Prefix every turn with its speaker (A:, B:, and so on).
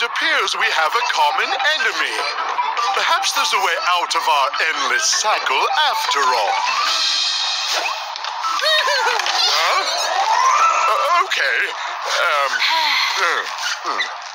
A: It appears we have a common enemy. Perhaps there's a way out of our endless cycle after all. Huh? Okay.